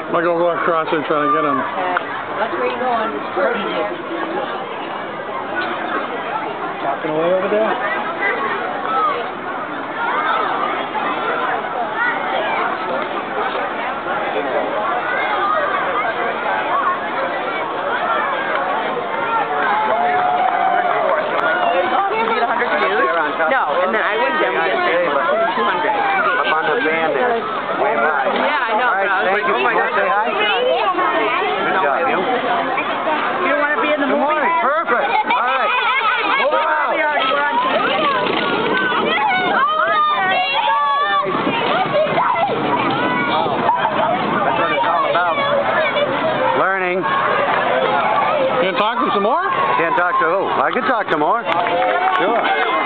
I'll go walk across there and try to get him. That's where you going. It's pretty there. Talking away over there? No, and then I went down and get 200. Up on the van there. Way by. Yeah, I know. All right, thank you. Oh my God. Say hi. Good job, you. You don't want to be in the movie? Good morning. Perfect. All right. Move around. We're on TV. That's what it's all about. Learning. Can you talk to some more? Can't talk to who? I can talk to more. Sure.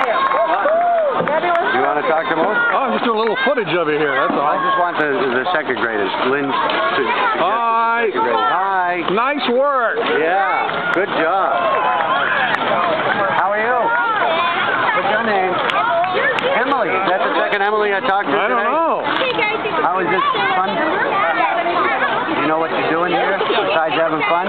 You want to talk to more? Oh, I'm just doing a little footage of you here, that's all. I just want the second graders. Lynn's Hi. Hi. Nice work. Yeah. Good job. How are you? What's your name? Emily. Is that the second Emily I talked to today? I don't know. How is this fun? You know what you're doing here besides having fun?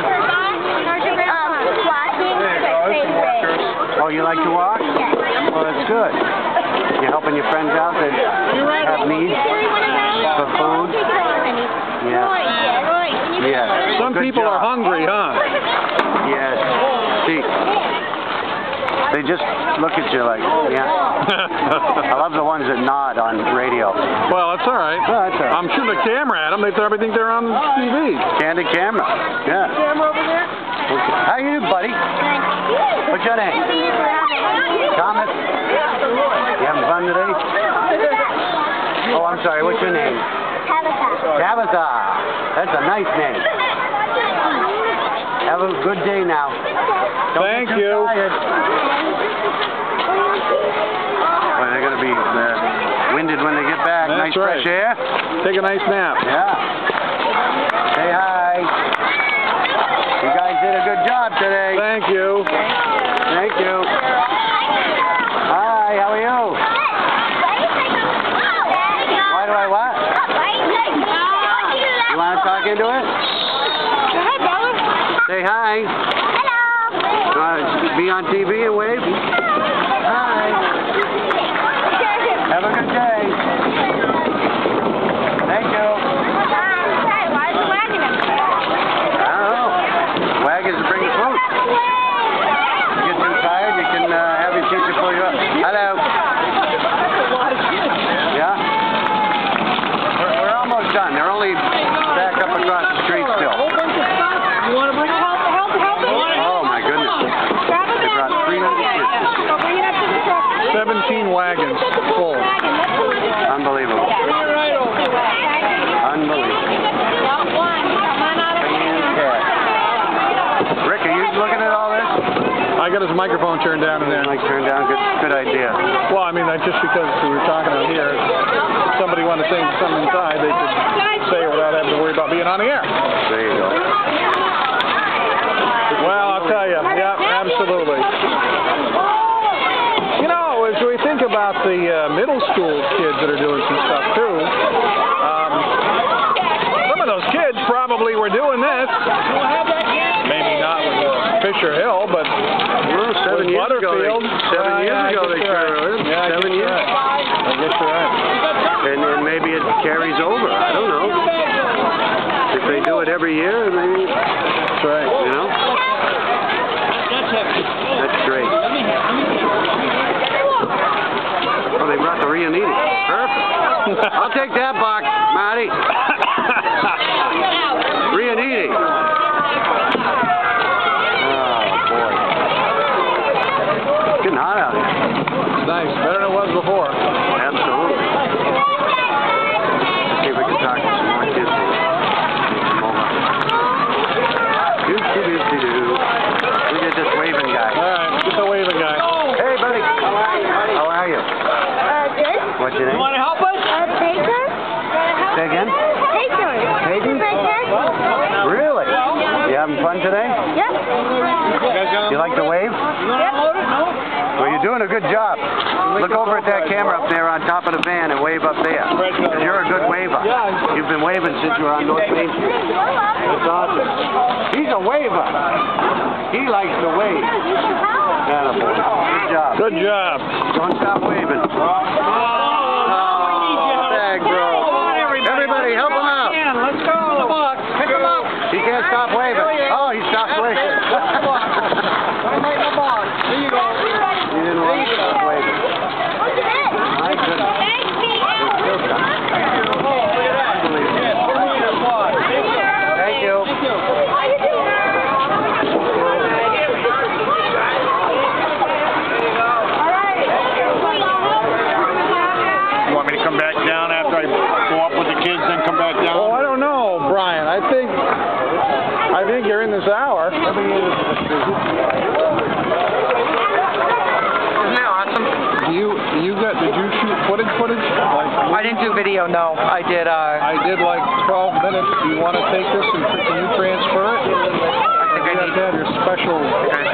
Oh, you like to walk? Well, that's good. You're helping your friends out that have needs for food? Yeah. Yeah. Some Good people job. are hungry, huh? Yes. See, they just look at you like, yeah. I love the ones that nod on radio. Well, that's all right. Oh, that's all right. I'm shooting a camera at them. They probably think they're on TV. Candid camera. Yeah. Camera over there? Okay. How are you, buddy? What's your name? Thomas? You having fun today? Oh, I'm sorry. What's your name? Tabitha. Tabitha. That's a nice name. Have a good day now. Don't Thank get too you. tired. Boy, they're going to be winded when they get back. That's nice right. fresh air. Take a nice nap. Yeah. Say hi. You guys did a good job today. Thank you. Thank you. Hi, how are you? Why do I what? You want to talk into it? Say hi. You want to be on TV and wave? Hi. Have a good day. Thank you. I don't know. Wagons to bring you food. You get too tired, you can have your teacher pull you up. Hello. Yeah? We're almost done. They're only back up across the street still. You want to bring help? Oh my goodness. They brought 300 kids this year. 17 wagons full. Unbelievable. Unbelievable. Fantastic. Rick, are you looking at all this? I got his microphone turned down in there. Like turned down. Good idea. Well, I mean, just because we were talking out here, if somebody wanted to say something inside, they could say it without having to worry about being on the air. There you go. Well, I'll tell you. Yeah, absolutely. You know, as we think about the middle school kids that are doing some stuff, too, some of those kids probably were doing this. Maybe not with Fisher Hill, but Well, 7 years ago, Butterfield. they sure were. Yeah, 7 years. right. I guess you're right. And maybe it carries over. I don't know. If they do it every year, maybe. That's right. You know? That's great. Oh, they brought the Rianiti. Perfect. I'll take that box, Marty. Rianiti. Oh, boy. It's getting hot out here. It's nice. Better than it was before. Absolutely. See if we can talk to some more kids. We get this waving guy. All right, get the waving guy. Hey, buddy. How are you? Good. What's your name? Want to help us? Taker? Say again? Taker. Hayden? Really? You having fun today? Yep. You like to wave? You want to unload it? No? Well, you're doing a good job. Look over at that camera up there on top of the van and wave up there. 'Cause you're a good waver. You've been waving since you were on North Main Street. That's awesome. He's a waver. He likes to wave. Attaboy. Good job. Good job. Don't stop waving. Tag, bro. Everybody, help him out. Let's go. Pick him up. He can't stop waving. Oh, he stopped waving. There you go. He didn't want to stop waving. My goodness. Thank you. You want me to come back down after I go up with the kids, then come back down? Oh, I don't know, Brian. I think you're in this hour. Isn't that awesome? Did you shoot footage? I didn't do video, no. I did like 12 minutes. Do you want to take this and can you transfer it? I think I You have to have your special